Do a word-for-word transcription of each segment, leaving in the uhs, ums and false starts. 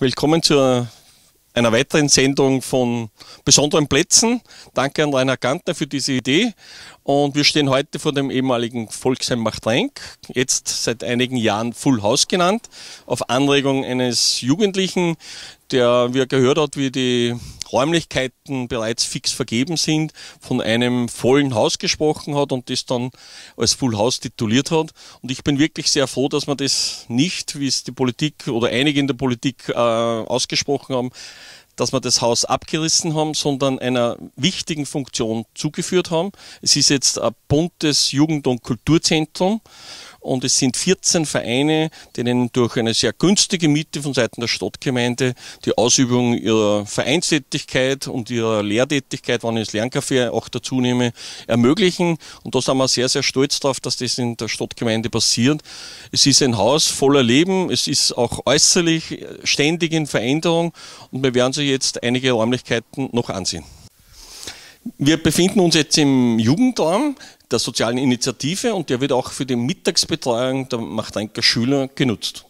willkommen zu einer weiteren Sendung von besonderen Plätzen. Danke an Rainer Gantner für diese Idee. Und wir stehen heute vor dem ehemaligen Volksheim Machtrenk, jetzt seit einigen Jahren Full House genannt, auf Anregung eines Jugendlichen, der, wie er gehört hat, wie die Räumlichkeiten bereits fix vergeben sind, von einem vollen Haus gesprochen hat und das dann als Full House tituliert hat. Und ich bin wirklich sehr froh, dass man das nicht, wie es die Politik oder einige in der Politik äh, ausgesprochen haben, dass wir das Haus abgerissen haben, sondern einer wichtigen Funktion zugeführt haben. Es ist jetzt ein buntes Jugend- und Kulturzentrum und es sind vierzehn Vereine, denen durch eine sehr günstige Miete von Seiten der Stadtgemeinde die Ausübung ihrer Vereinstätigkeit und ihrer Lehrtätigkeit, wenn ich das Lerncafé auch dazu nehme, ermöglichen. Und da sind wir sehr, sehr stolz darauf, dass das in der Stadtgemeinde passiert. Es ist ein Haus voller Leben, es ist auch äußerlich ständig in Veränderung und wir werden sich jetzt einige Räumlichkeiten noch ansehen. Wir befinden uns jetzt im Jugendraum der sozialen Initiative und der wird auch für die Mittagsbetreuung der Machtrenker Schüler genutzt.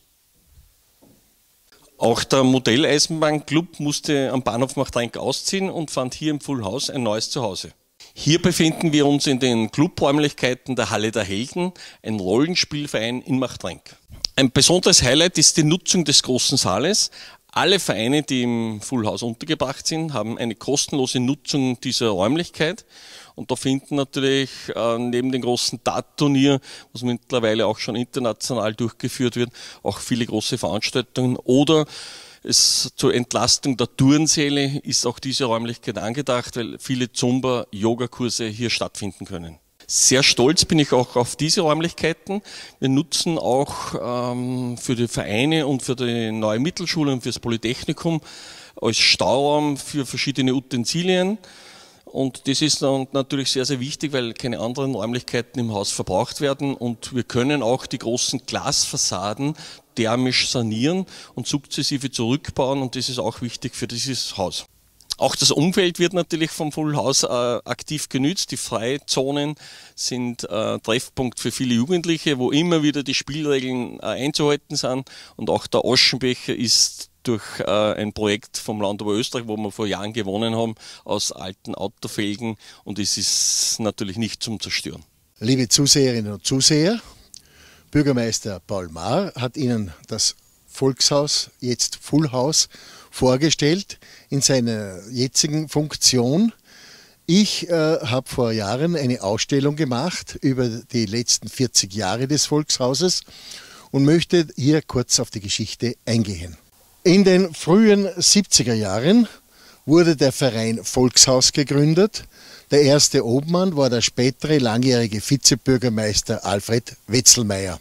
Auch der Modelleisenbahnclub musste am Bahnhof Machtrenk ausziehen und fand hier im Full House ein neues Zuhause. Hier befinden wir uns in den Clubräumlichkeiten der Halle der Helden, ein Rollenspielverein in Machtrenk. Ein besonderes Highlight ist die Nutzung des großen Saales. Alle Vereine, die im Full House untergebracht sind, haben eine kostenlose Nutzung dieser Räumlichkeit. Und da finden natürlich äh, neben dem großen Dart-Turnier, was mittlerweile auch schon international durchgeführt wird, auch viele große Veranstaltungen. Oder es zur Entlastung der Turnsäle ist auch diese Räumlichkeit angedacht, weil viele Zumba-Yoga-Kurse hier stattfinden können. Sehr stolz bin ich auch auf diese Räumlichkeiten. Wir nutzen auch ähm, für die Vereine und für die neue Mittelschule und für das Polytechnikum als Stauraum für verschiedene Utensilien. Und das ist dann natürlich sehr, sehr wichtig, weil keine anderen Räumlichkeiten im Haus verbraucht werden. Und wir können auch die großen Glasfassaden thermisch sanieren und sukzessive zurückbauen. Und das ist auch wichtig für dieses Haus. Auch das Umfeld wird natürlich vom Full House äh, aktiv genützt. Die Freizonen sind äh, Treffpunkt für viele Jugendliche, wo immer wieder die Spielregeln äh, einzuhalten sind. Und auch der Aschenbecher ist durch äh, ein Projekt vom Land Oberösterreich, wo wir vor Jahren gewonnen haben, aus alten Autofelgen. Und es ist natürlich nicht zum Zerstören. Liebe Zuseherinnen und Zuseher, Bürgermeister Paul Mahr hat Ihnen das Volkshaus, jetzt Full House, vorgestellt in seiner jetzigen Funktion. Ich äh, habe vor Jahren eine Ausstellung gemacht über die letzten vierzig Jahre des Volkshauses und möchte hier kurz auf die Geschichte eingehen. In den frühen siebziger Jahren wurde der Verein Volkshaus gegründet. Der erste Obmann war der spätere langjährige Vizebürgermeister Alfred Wetzelmeier.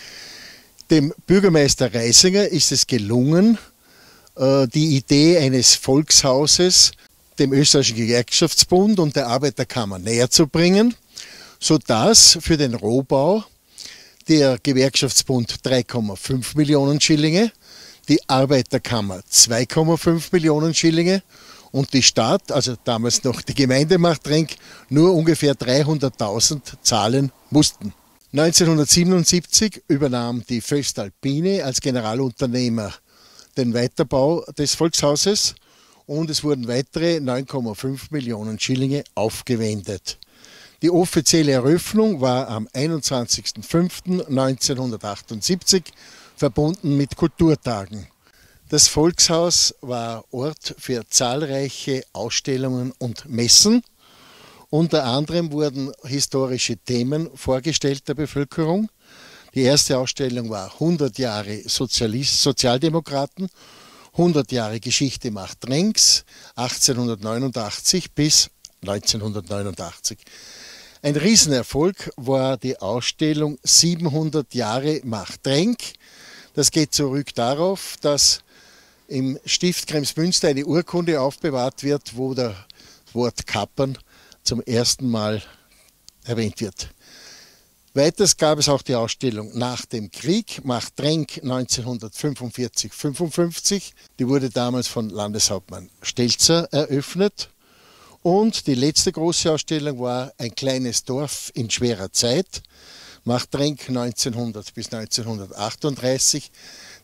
Dem Bürgermeister Reisinger ist es gelungen, die Idee eines Volkshauses dem Österreichischen Gewerkschaftsbund und der Arbeiterkammer näher zu bringen, sodass für den Rohbau der Gewerkschaftsbund drei Komma fünf Millionen Schillinge, die Arbeiterkammer zwei Komma fünf Millionen Schillinge und die Stadt, also damals noch die Gemeinde Machtrenk, nur ungefähr dreihunderttausend zahlen mussten. neunzehnhundertsiebenundsiebzig übernahm die Voestalpine als Generalunternehmer den Weiterbau des Volkshauses und es wurden weitere neun Komma fünf Millionen Schillinge aufgewendet. Die offizielle Eröffnung war am einundzwanzigsten fünften neunzehnhundertachtundsiebzig verbunden mit Kulturtagen. Das Volkshaus war Ort für zahlreiche Ausstellungen und Messen. Unter anderem wurden historische Themen vorgestellt der Bevölkerung. Die erste Ausstellung war hundert Jahre Sozialist, Sozialdemokraten, hundert Jahre Geschichte Machtrenks, achtzehnhundertneunundachtzig bis neunzehnhundertneunundachtzig. Ein Riesenerfolg war die Ausstellung siebenhundert Jahre Machtrenk. Das geht zurück darauf, dass im Stift Kremsmünster eine Urkunde aufbewahrt wird, wo das Wort Kappern zum ersten Mal erwähnt wird. Weiters gab es auch die Ausstellung nach dem Krieg, Machtrenk neunzehnhundertfünfundvierzig fünfundfünfzig. Die wurde damals von Landeshauptmann Stelzer eröffnet. Und die letzte große Ausstellung war ein kleines Dorf in schwerer Zeit, Machtrenk neunzehnhundert bis neunzehnhundertachtunddreißig.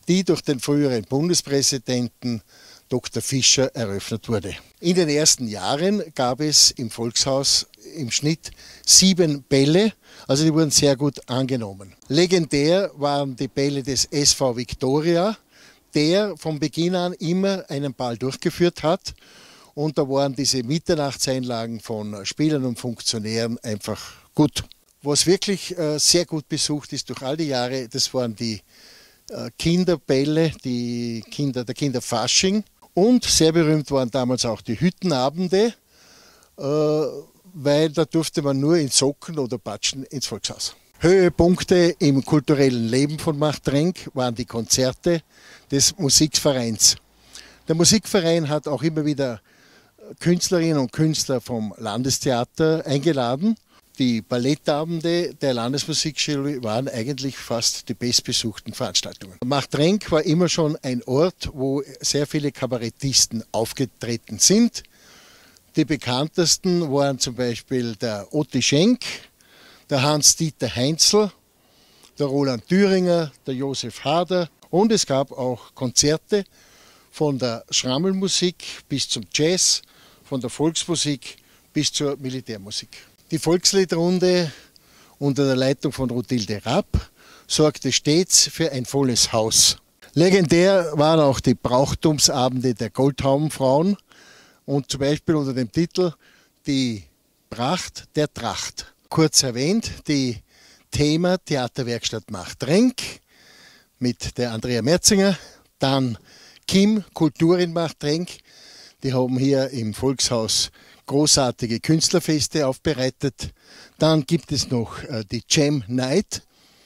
die durch den früheren Bundespräsidenten Doktor Fischer eröffnet wurde. In den ersten Jahren gab es im Volkshaus im Schnitt sieben Bälle, also die wurden sehr gut angenommen. Legendär waren die Bälle des S V Viktoria, der von Beginn an immer einen Ball durchgeführt hat. Und da waren diese Mitternachtseinlagen von Spielern und Funktionären einfach gut. Was wirklich äh, sehr gut besucht ist durch all die Jahre, das waren die äh, Kinderbälle, die Kinder, der Kinderfasching. Und sehr berühmt waren damals auch die Hüttenabende, äh, weil da durfte man nur in Socken oder Patschen ins Volkshaus. Höhepunkte im kulturellen Leben von Marktrenk waren die Konzerte des Musikvereins. Der Musikverein hat auch immer wieder Künstlerinnen und Künstler vom Landestheater eingeladen. Die Ballettabende der Landesmusikschule waren eigentlich fast die bestbesuchten Veranstaltungen. Marktrenk war immer schon ein Ort, wo sehr viele Kabarettisten aufgetreten sind. Die bekanntesten waren zum Beispiel der Otti Schenk, der Hans-Dieter Heinzl, der Roland Thüringer, der Josef Hader, und es gab auch Konzerte von der Schrammelmusik bis zum Jazz, von der Volksmusik bis zur Militärmusik. Die Volksliedrunde unter der Leitung von Rothilde Rapp sorgte stets für ein volles Haus. Legendär waren auch die Brauchtumsabende der Goldhaubenfrauen und zum Beispiel unter dem Titel Die Pracht der Tracht. Kurz erwähnt, die Thema Theaterwerkstatt Marktrenk mit der Andrea Merzinger, dann Kim, Kultur in Marktrenk. Die haben hier im Volkshaus großartige Künstlerfeste aufbereitet. Dann gibt es noch äh, die Jam Night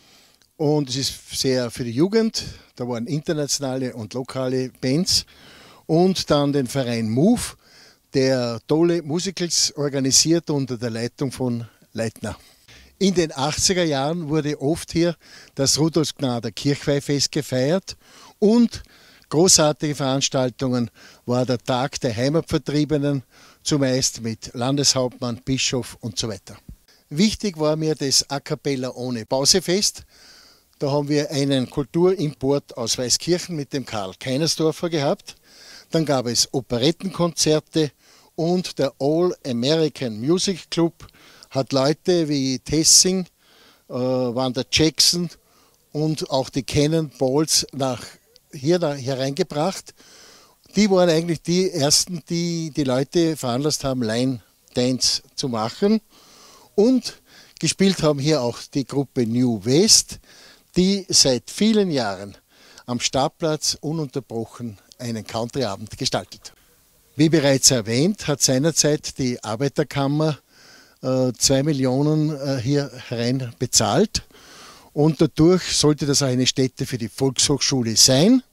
und es ist sehr für die Jugend. Da waren internationale und lokale Bands. Und dann den Verein Move, der tolle Musicals organisiert unter der Leitung von Leitner. In den achtziger Jahren wurde oft hier das Rudolfsgnader Kirchweihfest gefeiert und großartige Veranstaltungen war der Tag der Heimatvertriebenen, zumeist mit Landeshauptmann, Bischof und so weiter. Wichtig war mir das A Cappella ohne Pausefest. Da haben wir einen Kulturimport aus Weißkirchen mit dem Karl Keinersdorfer gehabt. Dann gab es Operettenkonzerte und der All American Music Club hat Leute wie Tessing, äh, Wanda Jackson und auch die Cannonballs nach hier da hereingebracht. Die waren eigentlich die ersten, die die Leute veranlasst haben, Line Dance zu machen. Und gespielt haben hier auch die Gruppe New West, die seit vielen Jahren am Stadtplatz ununterbrochen einen Countryabend gestaltet. Wie bereits erwähnt, hat seinerzeit die Arbeiterkammer äh, zwei Millionen äh, hier herein bezahlt. Und dadurch sollte das eine Stätte für die Volkshochschule sein.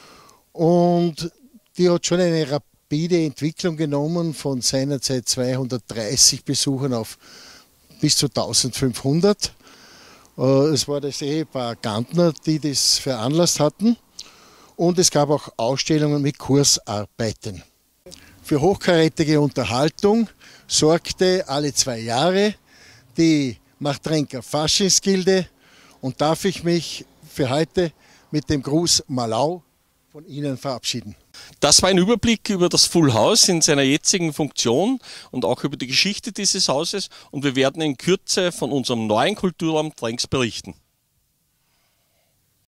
Und die hat schon eine rapide Entwicklung genommen von seinerzeit zweihundertdreißig Besuchern auf bis zu eintausendfünfhundert. Es war das Ehepaar Gantner, die das veranlasst hatten. Und es gab auch Ausstellungen mit Kursarbeiten. Für hochkarätige Unterhaltung sorgte alle zwei Jahre die Marktrenker Faschingsgilde. Und darf ich mich für heute mit dem Gruß Malau von Ihnen verabschieden. Das war ein Überblick über das Full House in seiner jetzigen Funktion und auch über die Geschichte dieses Hauses. Und wir werden in Kürze von unserem neuen Kulturraum Trenks berichten.